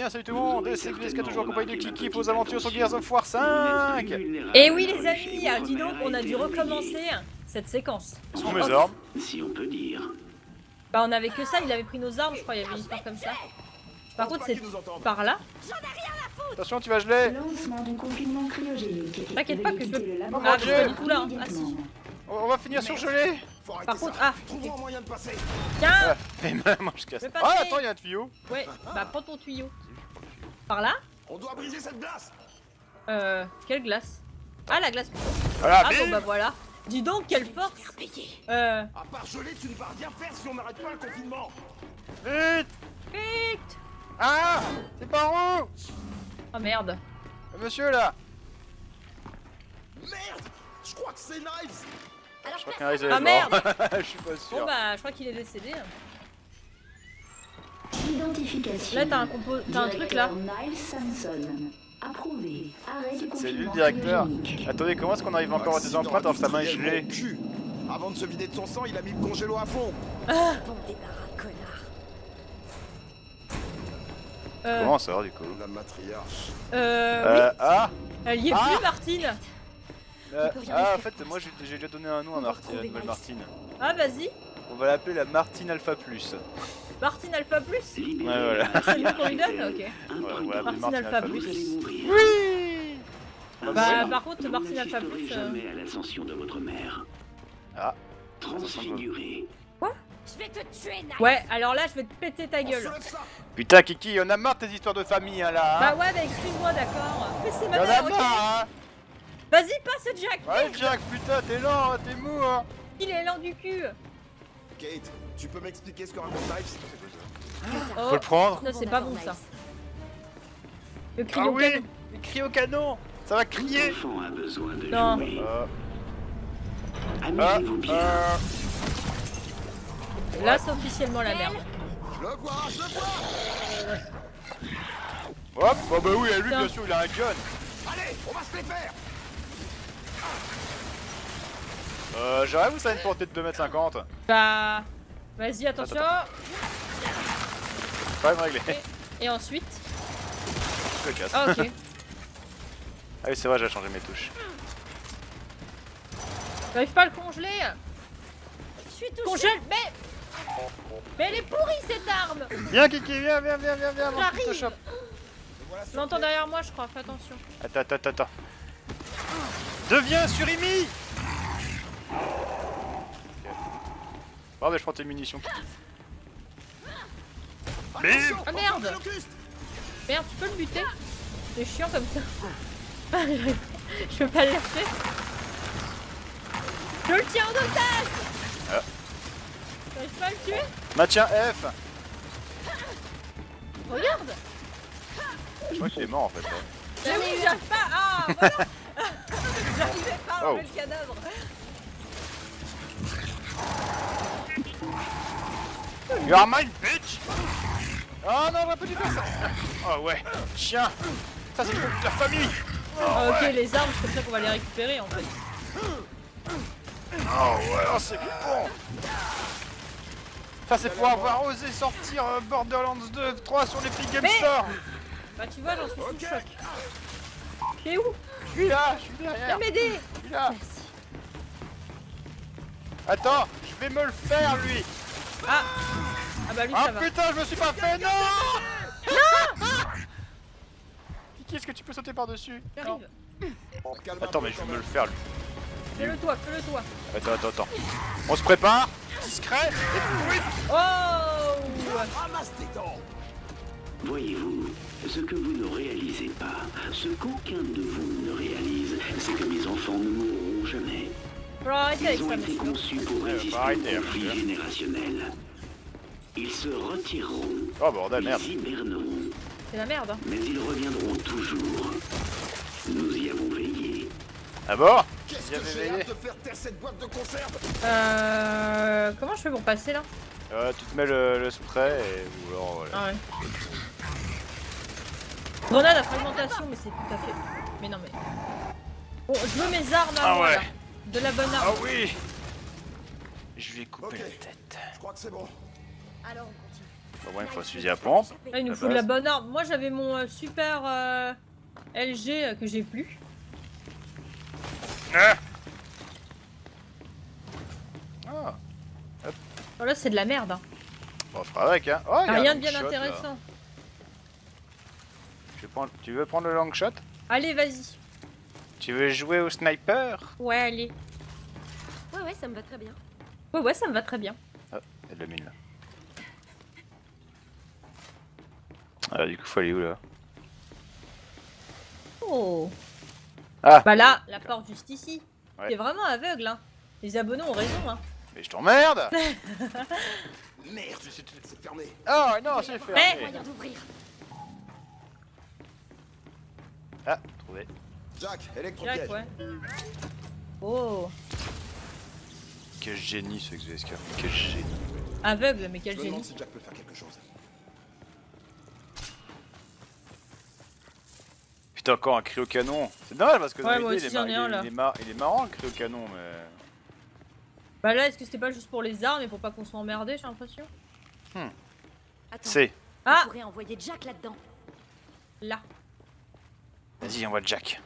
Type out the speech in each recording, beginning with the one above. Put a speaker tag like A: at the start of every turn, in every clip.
A: bien, salut tout le monde, c'est Gleska toujours accompagné de Kiki pour aux aventures sur Gears of War 5.
B: Et oui les amis, dis donc on a dû recommencer cette séquence.
A: Quelles sont mes armes?
C: Si on peut dire.
B: Bah on avait que ça, il avait pris nos armes je crois, il y avait une histoire comme ça. Par contre c'est par là.
A: Attention, tu vas geler.
B: T'inquiète pas que je peux...
A: mon
B: Ah, je
A: Dieu.
B: suis pas du tout là, hein. Ah si.
A: On va finir surgelé.
B: Par contre, ah,
D: Trouve-moi un moyen de passer.
B: tiens.
A: Et même, je casse.
B: Je vais
A: Ah,
B: passer.
A: attends, il y a un tuyau.
B: Ouais, bah prends ton tuyau. Par là.
D: On doit briser cette glace.
B: Quelle glace? Ah la glace plutôt.
A: Voilà,
B: Ah bon
A: bim.
B: bah voilà. Dis donc quelle force.
D: À part geler, tu ne vas rien faire si on n'arrête pas le confinement.
A: Vite.
B: Vite.
A: Ah, c'est par où?
B: Oh merde.
A: Le monsieur là.
D: Merde. Je crois que c'est Knives.
A: Je crois qu'un est
B: Ah, merde.
A: mort. Je suis pas sûr.
B: Bon bah je crois qu'il est décédé.
E: Identification.
B: Là t'as un truc là.
E: Niles Samson. Approuvé. Arrêt du
A: C'est lui le
E: confinement
A: directeur.
E: cryogénique.
A: Attendez, comment est-ce qu'on arrive encore à des empreintes alors que sa main est gelée?
D: Cul. Avant de se vider de son sang, il a mis le congélo à fond.
A: Comment ça du coup?
D: La matriarche.
B: Oui.
A: Ah.
B: Elle y est
A: Ah.
B: plus Martine.
A: Ah, en fait, moi j'ai déjà donné un nom à Martine, à la nouvelle Martine.
B: Ah vas-y.
A: On va l'appeler la Martine Alpha Plus.
B: Martine Alpha Plus.
A: Ouais, voilà.
B: C'est lui qu'on lui donne. Ok.
A: On va l'appeler
B: Martine Alpha
C: Vous
B: Plus.
C: allez mourir.
A: Oui.
B: Bah par contre
C: Vous
B: Martine Alpha
C: n'assisterez
B: Plus.
C: jamais à l'ascension de votre mère.
A: Ah.
C: Transfigurée.
B: Ouais alors là je vais te péter ta
D: On
B: gueule.
D: soulève ça.
A: Putain, Kiki, on a marre de tes histoires de famille hein, là.
B: Bah ouais mais excuse-moi d'accord. Mais c'est
A: On
B: ma
A: a
B: mère ok.
A: marre, hein.
B: Vas-y passe Jack.
A: Ouais, Jack, putain, t'es lent, hein, t'es mou, hein.
B: Il est lent du cul.
D: Kate, tu peux m'expliquer ce que raconte Knives?
B: Oh.
A: Faut le prendre.
B: Non c'est pas bon ça. Le cri
A: Ah
B: au
A: oui,
B: canon.
A: il crie au canon. Ça va crier.
C: L'enfant a besoin de
B: Non.
C: jouer.
A: Ah,
C: Amusez-vous bien.
B: Là c'est officiellement la merde.
D: Je le vois, je le vois.
A: Hop, oh bah oui, lui,
B: Putain.
A: bien sûr, il a un gun.
D: Allez, on va se les faire.
A: J'aurais vous ça une portée de 2m50.
B: Bah vas-y attention.
A: Pas me régler.
B: Et ensuite.
A: Je le casse.
B: Ah ok.
A: Ah oui, c'est vrai, j'ai changé mes touches.
B: J'arrive pas à le congeler. Je suis touché. Congèle. Mais elle est pourrie cette arme.
A: Viens, Kiki, viens, viens, viens, viens, viens, mon
B: J'arrive.
A: petit shop.
B: Je l'entends derrière moi je crois, fais attention.
A: Attends. Deviens Surimi. Oh, mais je prends tes munitions, Kiki. Bim.
B: Ah merde. Merde tu peux le buter. C'est chiant comme ça. Je peux pas le lâcher. Je le tiens en otage.
A: Ah.
B: J'arrive pas à le tuer.
A: Maintien F.
B: Regarde.
A: Je crois qu'il est mort en fait. Ouais.
B: Mais oui j'arrive pas. Ah voilà. J'arrivais pas à enlever
A: Oh.
B: le cadavre.
A: You are mine, bitch. Oh non, on aurait pas dû faire ça. Oh ouais, chien. Ça c'est pour toute la famille.
B: Ah, ok les armes c'est comme ça qu'on va les récupérer en fait.
A: Oh ouais, oh, c'est bon. Ça c'est pour avoir osé sortir Borderlands 2, 3 sur l'Epic Game
B: Mais-
A: Store.
B: Bah tu vois j'en suis sous le choc. T'es où?
A: Je suis là, je suis derrière.
B: Viens m'aider.
A: Je suis là. Attends, je vais me le faire lui.
B: Ah. Ah bah lui
A: Ah
B: ça va.
A: putain, je me suis pas fait. Non. Kiki, est-ce que tu peux sauter par-dessus?
B: J'arrive.
A: Attends, mais je vais me le faire lui.
B: Fais-le toi, fais-le toi.
A: Attends. On se prépare. Discret. Et oui.
B: Oh.
D: Ramasse tes dents.
C: Voyez-vous, ce que vous ne réalisez pas, ce qu'aucun de vous ne réalise, c'est que mes enfants ne mourront jamais.
B: Faut arrêter avec
C: Ils ont
B: ça
C: été
B: monsieur.
C: conçus pour résister
A: faut arrêter,
C: au conflit
A: hein.
C: générationnel. Ils se retireront,
A: Oh bordel, merde.
C: ils hiberneront,
B: C'est la merde hein.
C: mais ils reviendront toujours. Nous y avons veillé.
A: Ah bon?
D: Qu'est-ce
A: Il y
D: que
A: avait
D: j'ai
A: veillé.
D: hâte de faire taire cette boîte de conserve.
B: Comment je fais pour passer là?
A: Tu te mets le spray et ou alors voilà.
B: Ah ouais. Grenade à fragmentation mais c'est tout à fait. Mais non mais. Bon je veux mes armes à
A: Ah
B: moi
A: ouais.
B: là. De la bonne
A: Ah
B: arme.
A: oui. Je lui ai coupé
D: Ok.
A: la tête.
D: Je crois que c'est bon.
E: Alors on continue.
A: Au moins il faut un fusil à pompe.
B: Ah, il nous faut de la bonne arme. Moi j'avais mon super LG que j'ai plus.
A: Ah.
B: Oh, là c'est de la merde. Hein.
A: Bon, on fera avec hein. Oh, y a
B: Rien
A: un
B: de bien
A: long shot, là.
B: intéressant.
A: Tu veux prendre le long shot?
B: Allez, vas-y.
A: Tu veux jouer au sniper?
B: Ouais, allez.
F: Ouais, ça me va très bien.
B: Ouais, ça me va très bien.
A: Ah, il y a de la mine là. Ah, du coup, faut aller où là?
B: Oh.
A: Ah!
B: Bah là, la porte juste ici.
A: Ouais.
B: T'es vraiment aveugle, hein. Les abonnés ont raison, hein.
A: Mais je t'emmerde!
D: Merde, c'est fermé.
A: Oh non, c'est fermé!
F: Moyen d'ouvrir.
A: Ah, trouvé.
D: Jack, électropiège.
B: Jack, ouais. Oh.
A: Quel génie ce XVSK. Quel génie.
B: Aveugle, mais
D: Je
B: quel
D: me demande
B: génie.
D: si Jack peut faire quelque chose.
A: Putain, encore un cryocanon. C'est dommage parce que dans
B: Ouais, moi
A: l'idée,
B: aussi, j'en ai un, là.
A: il est marrant le cryocanon, mais.
B: Bah là, est-ce que c'était pas juste pour les armes et pour pas qu'on soit emmerdé, j'ai l'impression?
F: Attends,
A: C'est.
B: Ah,
F: on pourrait envoyer Jack là-dedans.
B: là.
A: Vas-y, envoie Jack.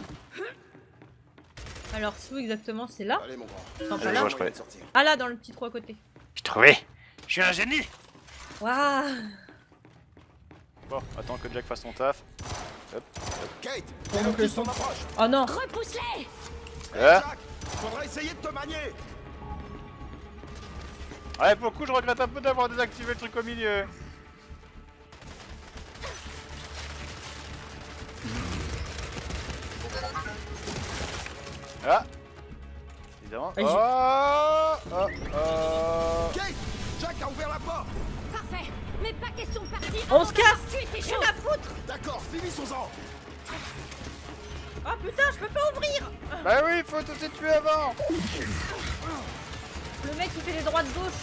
B: Alors, où exactement? C'est là?
D: Allez, mon grand.
B: Non, pas
A: Allez,
B: là.
A: moi, je crois.
D: Sortir.
B: Ah là, dans le petit trou à côté.
A: J'ai trouvé! Je suis un génie!
B: Waouh.
A: Bon, attends que Jack fasse son taf. Hop.
D: Kate,
B: Bon,
D: les
B: donc, le
D: locus
B: son.
D: s'en approchent.
B: Oh non.
F: Repousse-les!
A: Ah.
D: Jack, faudra essayer de te manier.
A: Ouais, pour le coup, je regrette un peu d'avoir désactivé le truc au milieu. Ah! Évidemment.
B: Vas-y.
D: Kate, Jack a ouvert la porte.
F: Parfait! Mais pas question de partir!
B: On se casse.
F: Tuer ces
B: Rien
F: choses!
B: à foutre.
D: D'accord, finissons-en.
B: Oh putain, je peux pas ouvrir.
A: Bah oui, faut tout tuer avant!
B: Le mec il fait les droites gauche.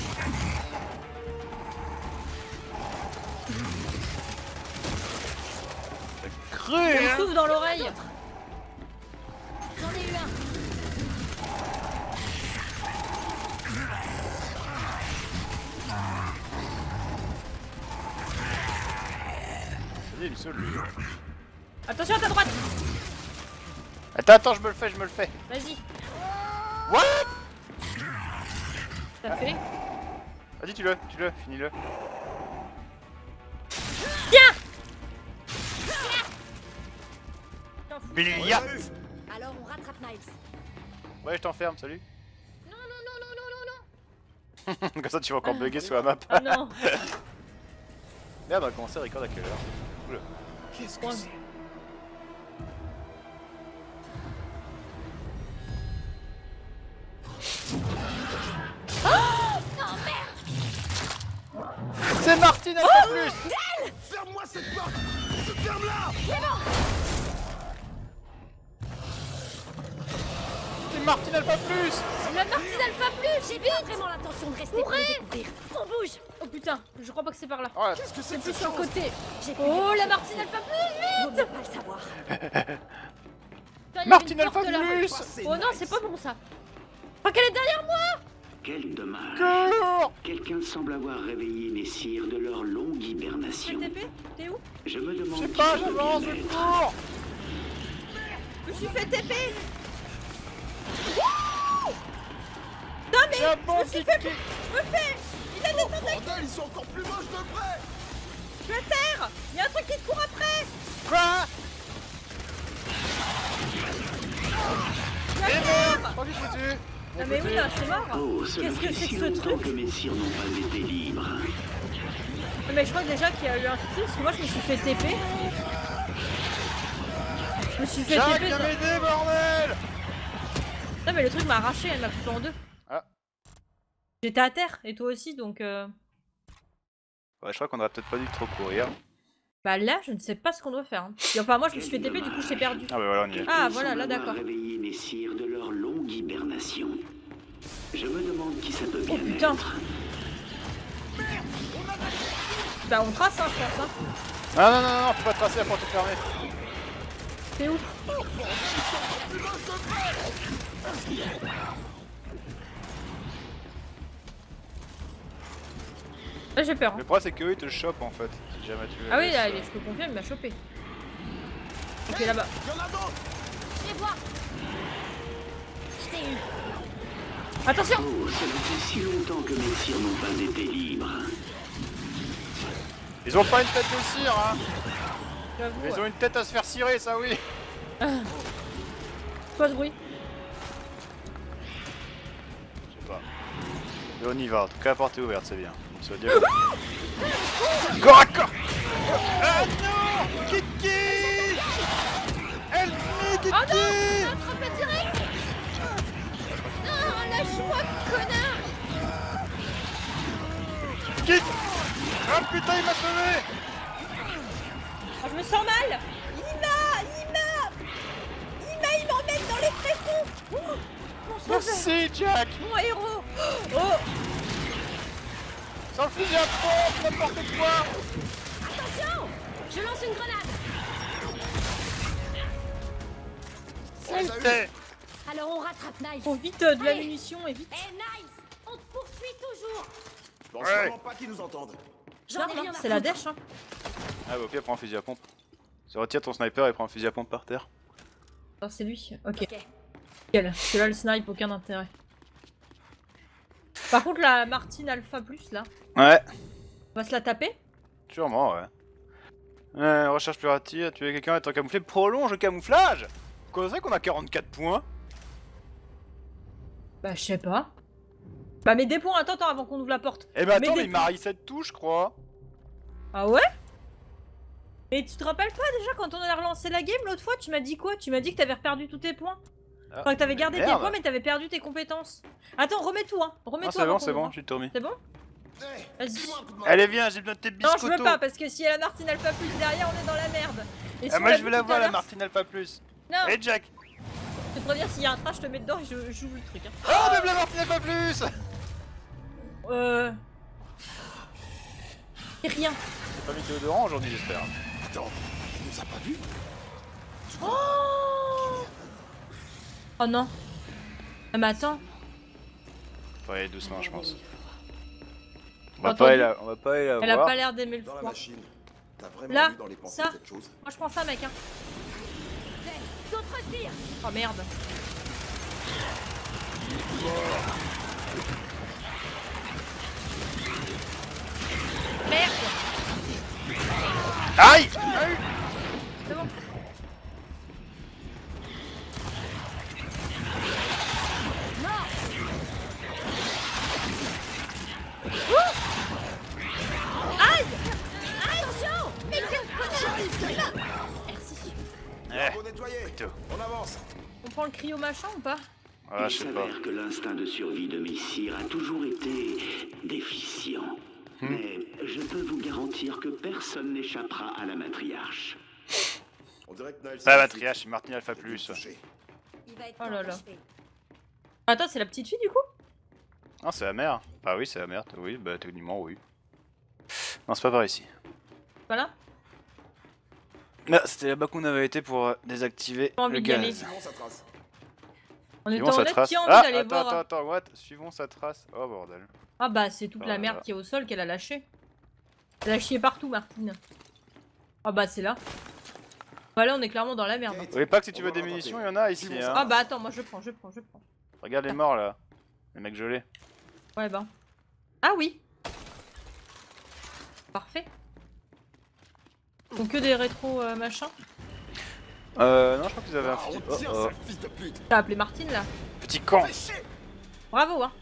A: Cru,
B: Il me
A: hein!
B: souffle dans l'oreille.
F: J'en ai eu un!
A: Vas-y, il me saoule, lui.
B: Attention à ta droite.
A: Attends, je me le fais.
B: Vas-y.
A: What?
B: T'as fait?
A: Vas-y, tue-le, finis-le.
B: T'en fous.
A: Bilia!
F: Alors on rattrape Niles.
A: Ouais, je t'enferme, salut.
B: Non, non, non, non, non, non, non.
A: Comme ça, tu vas encore bugger sur la map.
B: Ah non.
A: Merde, on va commencer à record à quelle heure? Oula.
D: Qu'est-ce que c'est?
A: C'est Martine Alpha Plus!
D: Ferme-moi cette porte. Ferme-la.
A: C'est Martine Alpha Plus!
B: La Martine Alpha Plus.
F: J'ai pas vraiment l'intention de rester pour le découvrir. On bouge!
B: Oh putain, je crois pas que c'est par là.
A: Oh,
D: Qu'est-ce que c'est
B: C'est
D: que
B: plus
D: cette
B: sur le
D: chose?
B: côté.
F: J'ai plus
B: Oh
F: de
B: la
F: temps.
B: Martine Alpha Plus.
F: Vaut mieux pas le savoir.
B: Putain, il y avait
A: Martine
B: une
A: Alpha
B: porte là.
A: Plus!
D: Passez,
B: Oh non,
D: Niles.
B: c'est pas bon ça. Je crois qu'elle est derrière moi.
C: Quel dommage.
A: Cours!
C: Quelqu'un semble avoir réveillé mes sires de leur longue
B: Fais
C: hibernation.
B: le TP. T'es où?
C: Je me
A: Je
C: demande
A: sais
C: qui
A: pas,
C: ça peut
A: j'avance,
C: bien
A: je
C: être.
A: cours!
B: Je me suis fait TP.
A: J'ai un bon kick!
B: Je me fais. Il a des tentacules.
D: Bordel, ils sont encore plus moches de près.
B: Je suis à terre. Il y a un truc qui te court après.
A: Quoi?
B: Je suis à terre.
A: Oh, j'ai foutu!
B: Non mais oui là, c'est mort.
C: Oh, cela
B: Qu'est-ce que
C: fait
B: c'est
C: si
B: que ce
C: longtemps
B: truc?
C: que mes sires n'ont pas été libres.
B: Mais je crois déjà qu'il y a eu un souci parce que moi je me suis fait TP. Je me suis fait
A: Jack,
B: TP.
A: viens m'aider, bordel!
B: Non mais le truc m'a arraché, elle m'a coupé en deux.
A: Ah.
B: J'étais à terre et toi aussi donc
A: Ouais, je crois qu'on aurait peut-être pas dû trop courir.
B: bah là je ne sais pas ce qu'on doit faire. Hein. Et enfin moi je me suis fait TP du coup j'étais perdu.
A: Ah, bah voilà, on y est.
B: Ah
C: Quelqu'un
B: voilà
C: semble
B: là
C: avoir
B: d'accord.
C: réveillé mes sires de leur longue hibernation. Je me demande qui ça peut bien
B: Oh putain.
C: être.
B: Bah on trace hein je pense hein.
A: Non, non, non, non, faut pas tracer, la porte est fermée.
B: T'es où? Là j'ai peur.
A: Le problème c'est qu'eux ils te chopent en fait. Si jamais tu les
B: Ah oui,
A: laisses,
B: là, je peux confirmer, il m'a chopé. Ok, là-bas.
D: Y'en a d'autres.
F: Je les vois. Je t'ai eu.
B: Attention!
C: Oh, ça fait si longtemps que mes tirs n'ont pas été libres.
A: Ils ont pas une tête de cire, hein.
B: J'avoue.
A: Ils ont une tête à se faire cirer, ça oui.
B: Quoi ce bruit?
A: Je sais pas. Et on y va, en tout cas la porte est ouverte, c'est bien. On se dire. Corps à corps. Ah non, Kiki. Elle Kiki.
B: Oh non! On a attrapé direct! Non, lâche-moi, connard!
A: Kiki. Ah putain, il m'a sauvé.
B: Oh, je me sens mal! Il m'emmène dans les tréfonds! Oh, mon sauveur!
A: Merci Jack.
B: Mon héros! Oh!
A: Sans le fusil à pompe, n'importe quoi.
F: Attention! Je lance une grenade.
A: C'était.
F: Alors on rattrape Niles.
B: Faut vite de la
F: Allez.
B: munition et vite!
F: Eh Niles, on te poursuit toujours.
D: Je pense
A: Ouais.
D: vraiment pas qu'ils nous entendent.
F: J'en ai rien à
B: C'est la
F: foutre.
B: dèche, hein!
A: Ah bah au pire prends un fusil à pompe. Tu retires ton sniper et prends un fusil à pompe par terre.
B: Non, c'est lui. Ok.
F: Ok.
B: Nickel. Parce que là, le snipe, aucun intérêt. Par contre, la Martine Alpha Plus, là,
A: Ouais.
B: on va se la taper?
A: Sûrement ouais. Recherche plus rapide, tuer quelqu'un étant camouflé, prolonge le camouflage. Comment c'est qu'on a 44 points?
B: Bah, je sais pas. Bah, mais des points, attends, avant qu'on ouvre la porte.
A: Eh ben attends,
B: des
A: mais il m'a raillé cette touche, je crois.
B: Ah ouais? Et tu te rappelles pas déjà quand on a relancé la game l'autre fois, tu m'as dit quoi? Tu m'as dit que t'avais perdu tous tes points.
A: Ah,
B: Enfin, que t'avais gardé tes
A: merde.
B: points mais t'avais perdu tes compétences. Attends, remets tout, hein. Remets
A: Non,
B: tout
A: c'est
B: avant
A: bon,
B: qu'on
A: c'est
B: ouvre,
A: bon,
B: hein.
A: j'ai tout remis.
B: C'est bon?
D: Eh,
B: Vas-y.
D: file-moi un coup de main.
A: Allez, viens, j'ai besoin de tes
B: Non,
A: biscottos.
B: je veux pas parce que si elle a la Martine Alpha Plus derrière, on est dans la merde. Et si
A: Ah,
B: on
A: moi
B: l'a
A: je
B: vu
A: veux la
B: tout à
A: voir, la
B: l'heure,
A: Martine Alpha Plus.
B: Non,
A: Et Jack.
B: je te préviens, s'il y a un trash, je te mets dedans et j'ouvre le truc. Hein.
A: Oh, même la Martine Alpha Plus.
B: C'est rien.
A: J'ai pas mis de déodorant aujourd'hui, j'espère.
D: Attends, il nous a pas vus?
B: Oh non. Ah, mais attends.
A: Faut aller doucement, je pense. On
B: T'as
A: va pas aller
B: entendu
A: la, on va pas aller la
B: Elle a
A: voir.
B: pas l'air d'aimer le
D: Dans la
B: froid.
D: machine. T'as vraiment
B: Là,
D: lu dans les pensées
B: ça.
D: cette chose?
B: Moi je prends ça, mec. Hein.
F: D'autres tirs.
B: Oh merde. Merde.
A: Aïe.
B: C'est bon.
F: Attention. Mais quel connard. Merci.
A: Eh,
D: Faut nettoyer.
A: plutôt.
D: On avance.
B: On prend le cryo machin ou pas?
A: Ah,
C: Il
A: je sais pas.
C: s'avère que l'instinct de survie de mes sires a toujours été déficient. Mais je peux vous garantir que personne n'échappera à la matriarche.
D: On dirait que Niles.
A: Pas la matriarche, c'est Martine Alpha
D: Plus.
A: Plus.
F: Il va être
B: Oh
F: temps
B: là là.
F: d'achever.
B: Attends, c'est la petite fille du coup?
A: Non, c'est la mère. Ah oui, c'est la mère. Oui, bah techniquement, oui. Non, c'est pas par ici.
B: Voilà.
A: Là, c'était là-bas qu'on avait été pour désactiver
B: Pas envie
A: le
B: d'y aller.
A: gaz.
D: Sinon, ça trace.
B: On était
A: Suivons
B: en
A: sa
B: net
A: trace.
B: qui a envie
A: Ah,
B: d'aller
A: attends,
B: voir.
A: attends, what? Suivons sa trace. Oh bordel.
B: Ah bah c'est toute la
A: Ah,
B: merde
A: là.
B: qui est au sol qu'elle a lâché. Elle a chié partout, Martine. Ah bah c'est là. Bah là on est clairement dans la merde.
D: Kate,
A: Oui, pas que si tu
D: on
A: veux
D: va
A: des
D: rattraper.
A: munitions, il y en a ici.
D: Suivons
A: Hein.
B: Ah bah attends, moi je prends.
A: Regarde les morts là. Les mecs gelés.
B: Ouais bah. Ah oui. Parfait. Donc que des rétro machin.
A: Non, je crois qu'ils avaient un
D: Ah,
A: fusil.
D: on tire,
A: Oh, oh.
D: sale fils de pute.
B: T'as appelé Martine là.
A: Petit camp.
D: Fais chier.
B: Bravo hein.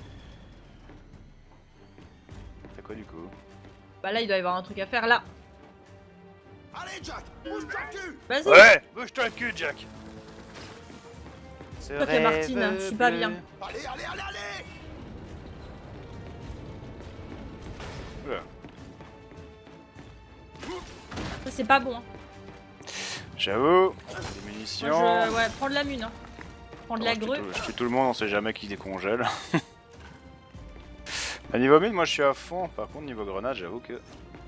A: Fait quoi du coup?
B: Bah là il doit y avoir un truc à faire là.
D: Allez, Jack, bouge-toi le cul.
B: Vas-y.
A: Ouais, bouge-toi le cul, Jack.
B: Toi, t'es Martine, je suis pas bien.
D: Allez, allez, allez, allez.
A: Oula.
B: Ça c'est pas bon. Hein.
A: J'avoue, des
B: Moi,
A: munitions.
B: ouais, prends de la mune. Hein. Prends de la grue.
A: Je tue tout le monde, on sait jamais qui décongèle. À niveau mine, moi je suis à fond. Par contre, niveau grenade, j'avoue que.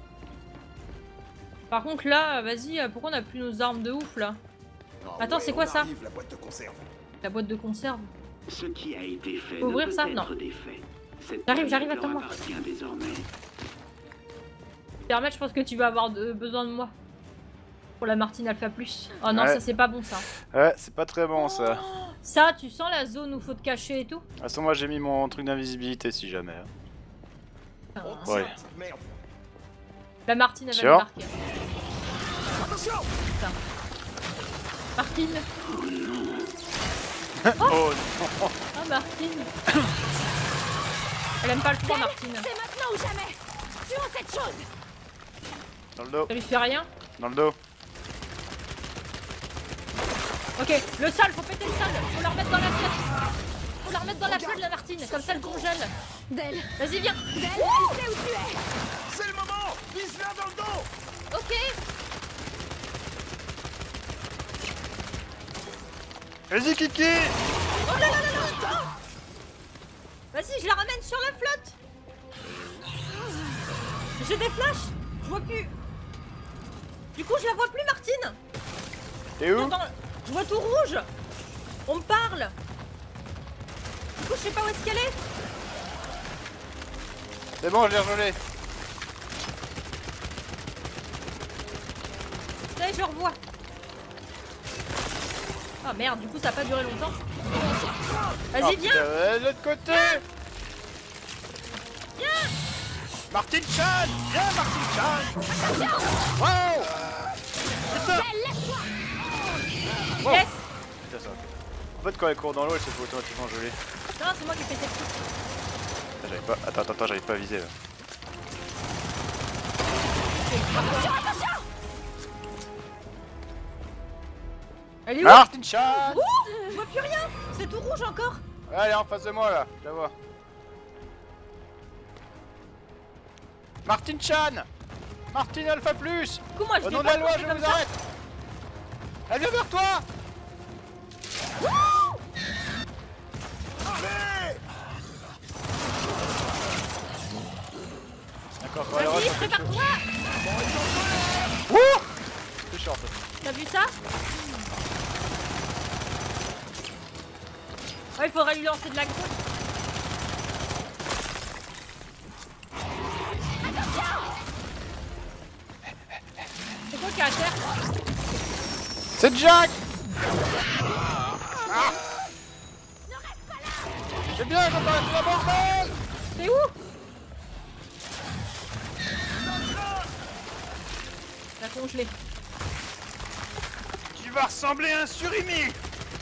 B: Par contre là, vas-y, pourquoi on a plus nos armes de ouf là?
D: Ah
B: Attends,
D: ouais,
B: c'est quoi
D: on
B: ça?
D: arrive, la boîte de conserve.
B: La boîte de conserve.
C: Ce qui a été fait
B: Ouvrir
C: ne peut
B: ça?
C: être
B: Non.
C: défait. Cette
B: J'arrive,
C: planète leur
B: attends-moi.
C: appartient désormais.
B: permettre, je pense que tu vas avoir besoin de moi. Pour la Martine Alpha Plus. Oh non,
A: Ouais.
B: ça c'est pas bon ça.
A: Ouais, c'est pas très bon ça.
B: Ça, tu sens la zone où faut te cacher et tout?
A: De toute façon, moi j'ai mis mon truc d'invisibilité si jamais.
B: Ah.
A: Ouais.
D: Merde.
B: La Martine elle va
A: Sûr
B: débarquer.
D: Attention.
B: Putain. Martine.
A: Oh
B: Ah Martine. Elle aime pas le froid Martine.
F: C'est maintenant ou jamais. Tuons cette chose.
A: Dans le dos,
B: Ça lui fait rien?
A: dans le dos.
B: Ok, le sale, faut péter le sale. Faut la remettre dans la flotte. Faut la remettre dans la flotte la Martine, comme ça elle congèle.
F: Del,
B: Vas-y viens.
F: Del, tu sais où tu es.
D: C'est le moment. Vise-la dans le dos.
F: Ok.
A: Vas-y Kiki.
B: Oh là là là là. Vas-y, je la ramène sur la flotte. J'ai des flashs. Je vois plus. Du coup, je la vois plus Martine.
A: T'es où?
B: J'entends- Je vois tout rouge. On me parle. Du coup, je sais pas où est-ce qu'elle est.
A: C'est bon, je l'ai regelé.
B: Ça y est, je revois. Ah merde, du coup, ça a pas duré longtemps. Vas-y,
A: Oh,
B: viens.
A: putain, de l'autre côté.
B: Viens.
A: Martine Chan. Viens Martine Chan. Wow.
F: Del, laisse-toi.
B: Yes.
A: Putain, ça. En fait, quand elle court dans l'eau, elle se fait automatiquement geler.
B: Non, c'est moi qui ai pété le truc.
A: Ah, j'arrive pas. Attends, j'arrive pas à viser là.
B: Elle est où?
A: Martine Chan.
B: Ouh, je vois plus rien. C'est tout rouge encore.
A: Elle est en face de moi là, je la vois. Martine Chan. Martine Alpha Plus.
B: Du coup, moi, je
A: Au
B: l'ai
A: nom de
B: pas
A: la loi,
B: pensé
A: je
B: comme
A: vous
B: ça.
A: arrête. Elle vient vers toi.
D: Allez.
A: D'accord, quand elle rentre,
B: Vas-y,
A: ça fait chaud.
B: prépare-toi.
A: Ouh. C'est short.
B: T'as vu ça? Ouais, il faudrait lui lancer de la goutte. C'est quoi qui est à terre?
A: C'est Jack. Ah. C'est bien, je parle de la bordel.
B: T'es où? La congelée.
A: Tu vas ressembler à un surimi.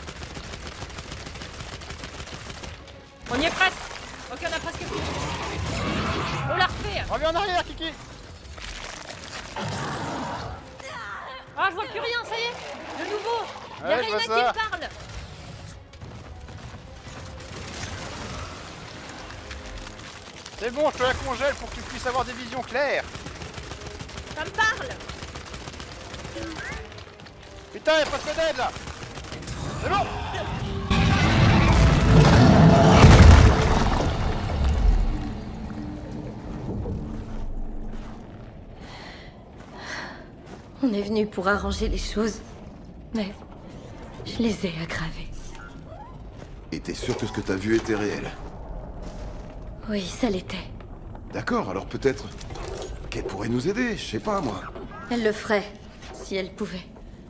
B: On y est presque. Ok, on a presque fini. On l'a refait.
A: Reviens en arrière, Kiki.
B: Ah, je vois plus rien, ça y est. De nouveau. Il y a
A: Ouais, je
B: Reina
A: vois
B: qui
A: ça.
B: me parle.
A: C'est bon, je te la congèle pour que tu puisses avoir des visions claires.
B: Ça me parle.
A: Putain, y'a presque d'aide là. C'est bon.
F: On est venu pour arranger les choses, mais je les ai aggravées.
D: Et t'es sûr que ce que t'as vu était réel?
F: Oui, ça l'était.
D: D'accord, alors peut-être qu'elle pourrait nous aider, je sais pas moi.
F: Elle le ferait, si elle pouvait.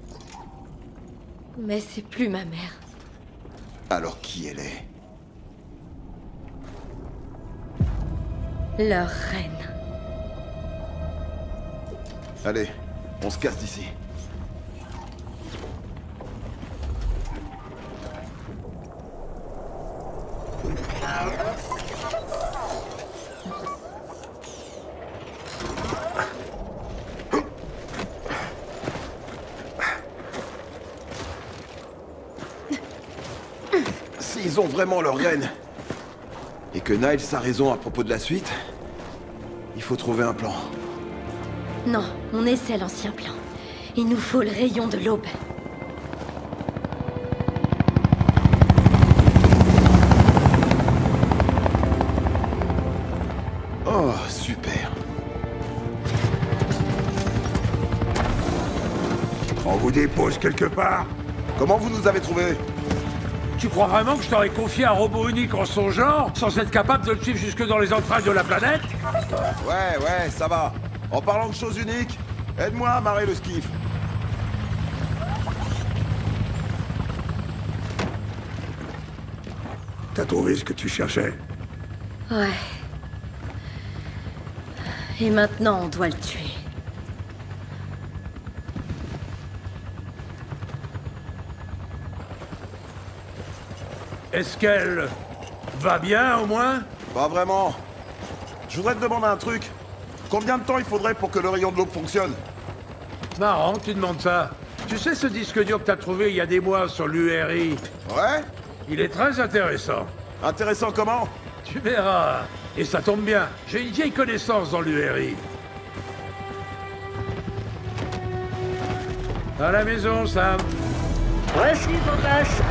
F: Mais c'est plus ma mère.
D: Alors qui elle est?
F: Leur reine.
D: Allez, on se casse d'ici. S'ils ont vraiment leur reine, et que Niles a raison à propos de la suite, il faut trouver un plan.
F: Non, on essaie l'ancien plan. Il nous faut le rayon de l'aube.
D: Oh, super.
G: On vous dépose quelque part?
D: Comment vous nous avez trouvés?
G: Tu crois vraiment que je t'aurais confié un robot unique en son genre, sans être capable de le suivre jusque dans les entrailles de la planète?
D: Ouais, ça va. En parlant de choses uniques, aide-moi à amarrer le skiff.
G: T'as trouvé ce que tu cherchais?
F: Ouais. Et maintenant, on doit le tuer.
G: Est-ce qu'elle va bien, au moins?
D: Pas vraiment. Je voudrais te demander un truc. Combien de temps il faudrait pour que le rayon de l'aube fonctionne?
G: Marrant que tu demandes ça. Tu sais ce disque dur que t'as trouvé il y a des mois sur l'URI?
D: Ouais?
G: Il est très intéressant.
D: Intéressant comment?
G: Tu verras. Et ça tombe bien, j'ai une vieille connaissance dans l'URI. À la maison, Sam.
H: Voici vos tâches.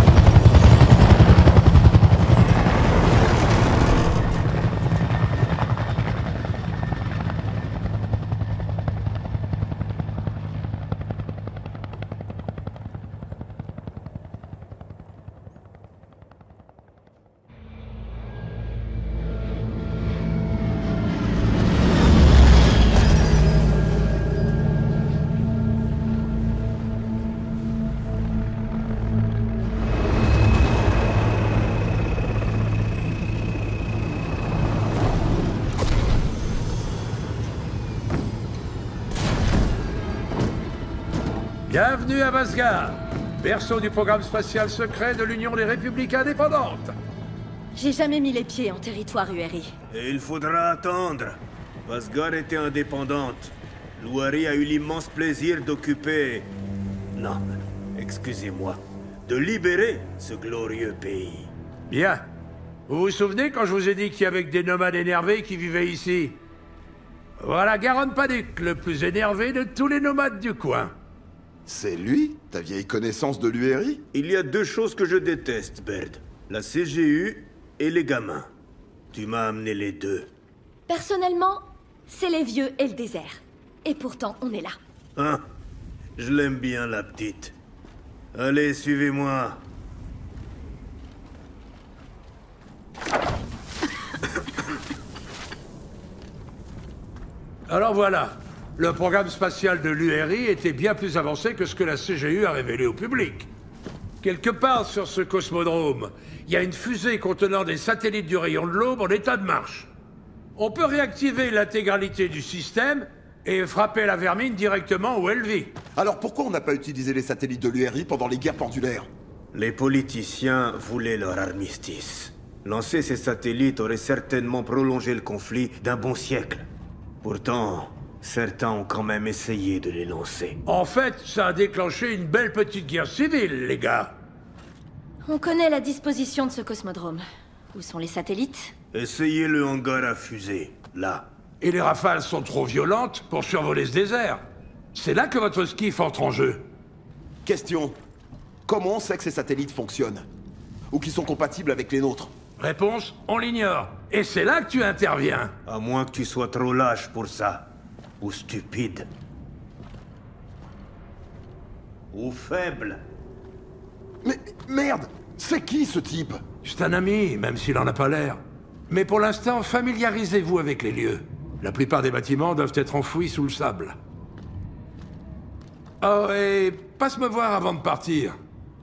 G: Bienvenue à Vasgar, berceau du programme spatial secret de l'Union des Républiques indépendantes.
F: J'ai jamais mis les pieds en territoire URI.
I: Et il faudra attendre. Vasgar était indépendante. L'URI a eu l'immense plaisir d'occuper... Non, excusez-moi. De libérer ce glorieux pays.
G: Bien. Vous vous souvenez quand je vous ai dit qu'il y avait que des nomades énervés qui vivaient ici? Voilà Garon Panic, le plus énervé de tous les nomades du coin.
D: C'est lui, ta vieille connaissance de l'URI?
I: Il y a deux choses que je déteste, Baird. La CGU et les gamins. Tu m'as amené les deux.
F: Personnellement, c'est les vieux et le désert. Et pourtant, on est là.
I: Hein? Je l'aime bien, la petite. Allez, suivez-moi.
G: Alors voilà, le programme spatial de l'URI était bien plus avancé que ce que la CGU a révélé au public. Quelque part sur ce cosmodrome, il y a une fusée contenant des satellites du rayon de l'aube en état de marche. On peut réactiver l'intégralité du système et frapper la vermine directement où elle vit.
D: Alors pourquoi on n'a pas utilisé les satellites de l'URI pendant les guerres pendulaires?
I: Les politiciens voulaient leur armistice. Lancer ces satellites aurait certainement prolongé le conflit d'un bon siècle. Pourtant, certains ont quand même essayé de les lancer.
G: En fait, ça a déclenché une belle petite guerre civile, les gars.
F: On connaît la disposition de ce cosmodrome. Où sont les satellites?
I: Essayez le hangar à fusée, là.
G: Et les rafales sont trop violentes pour survoler ce désert. C'est là que votre skiff entre en jeu.
D: Question. Comment on sait que ces satellites fonctionnent? Ou qu'ils sont compatibles avec les nôtres?
G: Réponse, on l'ignore. Et c'est là que tu interviens.
I: À moins que tu sois trop lâche pour ça. Ou stupide. Ou faible.
D: Mais merde! C'est qui ce type?
G: C'est un ami, même s'il en a pas l'air. Mais pour l'instant, familiarisez-vous avec les lieux. La plupart des bâtiments doivent être enfouis sous le sable. Oh, et passe me voir avant de partir.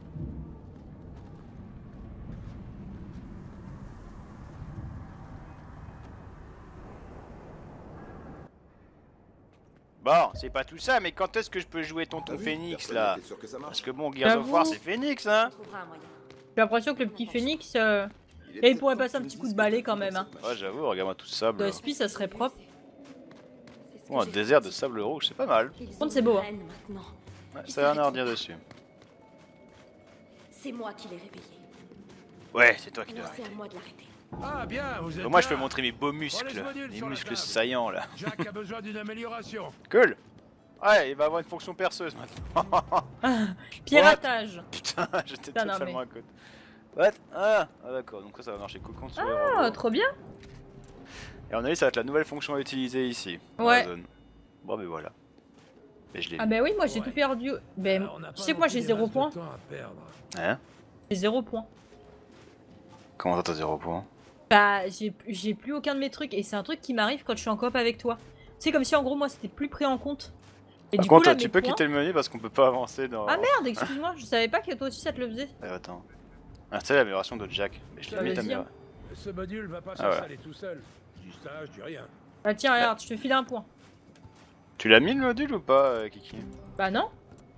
A: Bon, c'est pas tout ça, mais quand est-ce que je peux jouer tonton Phoenix là? Parce que bon, Gears of War c'est Phoenix, hein?
B: J'ai l'impression que le petit Phoenix, et il pourrait passer un petit coup de balai quand même. Hein.
A: Ouais, j'avoue, regarde-moi tout ce sable.
B: De spi, ça serait propre.
A: Oh, un désert de sable rouge, c'est pas mal.
B: Par contre, c'est beau. Hein.
A: Ouais, ça a rien à redire dessus.
F: C'est moi qui l'ai réveillé.
A: Ouais, c'est toi qui dois
F: Alors c'est
A: arrêter.
F: à moi de l'arrêter.
G: Ah bien, vous êtes
A: Moi, je
G: là.
A: peux montrer mes beaux muscles,
G: modules
A: les
G: sur la
A: muscles
G: table.
A: saillants là.
G: Jack a besoin d'une amélioration.
A: Cool. Ouais, il va avoir une fonction perceuse maintenant.
B: Piratage.
A: Putain, j'étais
B: Putain, non,
A: totalement
B: mais-
A: à côté. What? Ah d'accord, donc ça va marcher cool contre sur les
B: Ah,
A: robots.
B: trop bien.
A: Et à mon avis, ça va être la nouvelle fonction à utiliser ici, dans
B: Ouais.
A: la zone. Bon, ben voilà. Et je l'ai
B: Ah
A: vu.
B: bah oui, moi j'ai tout perdu. Ben,
G: On n'a
B: tu
G: pas
B: sais que moi
G: non
B: j'ai
G: plus
B: 0
G: des masses
B: points.
G: de temps à perdre.
A: Hein?
B: J'ai 0 points.
A: Comment ça, t'as 0 points?
B: Bah, j'ai plus aucun de mes trucs et c'est un truc qui m'arrive quand je suis en coop avec toi. C'est comme si en gros moi c'était plus pris en compte. Et
A: Par
B: du
A: contre,
B: coup là
A: tu
B: mes
A: peux
B: points...
A: quitter le menu parce qu'on peut pas avancer dans...
B: Ah merde, excuse-moi, je savais pas que toi aussi ça te le faisait.
A: Attends. Ah, c'est l'amélioration de Jack. Mais je l'ai mis
B: Vas-y, hein.
G: Ce module va pas
A: Ah ouais.
G: s'installer tout seul. Je dis ça, je dis rien.
B: Bah tiens, regarde, je te file un point.
A: Tu l'as mis le module ou pas, Kiki?
B: Bah non.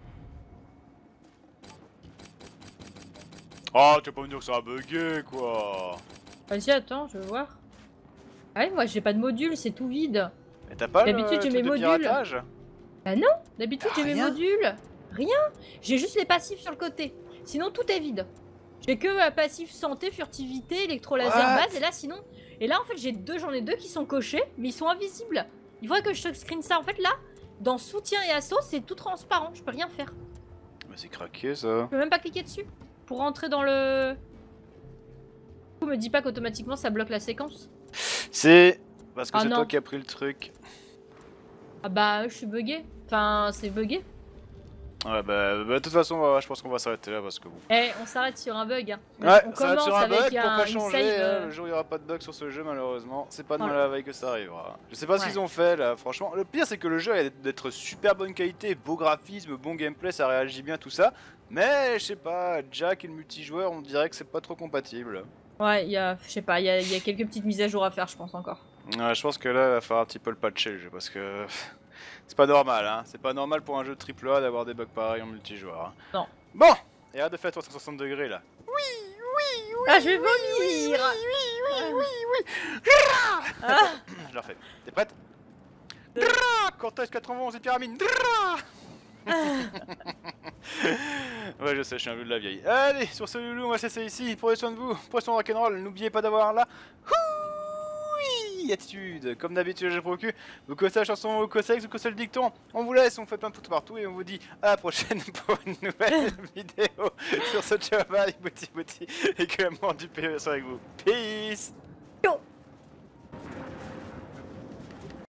A: Oh, tu vas pas me dire que ça a bugué, quoi.
B: Vas-y, attends, je veux voir. Ah ouais, moi j'ai pas de module, c'est tout vide.
A: Mais t'as pas le
B: D'habitude, j'ai
A: truc
B: mes
A: de
B: modules.
A: piratage?
B: Bah non, d'habitude j'ai mes
A: Rien.
B: modules. Rien. J'ai juste les passifs sur le côté. Sinon tout est vide. J'ai que passif santé, furtivité, électrolaser
A: What?
B: base et là sinon... Et là en fait j'en ai deux qui sont cochés mais ils sont invisibles. Il faudrait que je te screen ça. En fait là, dans soutien et assaut c'est tout transparent, je peux rien faire.
A: Mais c'est craqué ça.
B: Je peux même pas cliquer dessus. Pour rentrer dans le... Me dis pas qu'automatiquement ça bloque la séquence.
A: C'est parce que
B: Ah
A: c'est
B: non.
A: toi qui as pris le truc.
B: Ah bah je suis bugué. Enfin c'est bugué.
A: Ouais bah de toute façon je pense qu'on va s'arrêter là parce que bon.
B: Eh on s'arrête sur un bug. Hein.
A: Ouais,
B: On
A: ça va être
B: commence
A: sur un bug
B: avec
A: pour pas
B: une
A: changer,
B: save,
A: hein, le jour où il y aura pas de bug sur ce jeu malheureusement. C'est pas demain
B: Voilà.
A: la veille que ça arrivera. Je sais pas ce
B: Ouais.
A: qu'ils ont fait là, franchement. Le pire c'est que le jeu a d'être super bonne qualité, beau graphisme, bon gameplay, ça réagit bien tout ça. Mais je sais pas, Jack et le multijoueur on dirait que c'est pas trop compatible.
B: Ouais, il y a, je sais pas, il y a quelques petites mises à jour à faire, je pense encore.
A: Ouais, je pense que là il va falloir un petit peu le patcher le jeu parce que c'est pas normal hein. C'est pas normal pour un jeu AAA d'avoir des bugs pareils en multijoueur. Hein.
B: Non.
A: Bon, et arrête de faire 360 degrés là.
B: Ah, je vais vomir. Ah,
A: Je le refais. T'es prête? Cortège 91 et pyramide. Ouais, je sais, je suis un vieux de la vieille. Allez, sur ce loulou, on va cesser ici. Prenez soin de vous. Prenez soin de rock'n'roll. N'oubliez pas d'avoir là. Oui, attitude. Comme d'habitude, je procure. Vous connaissez la chanson, vous connaissez le dicton. On vous laisse, on fait plein de pouces partout et on vous dit à la prochaine pour une nouvelle vidéo sur ce ciao bye, bouti bouti et que l'amour du PE soit avec vous. Peace.
B: Yo.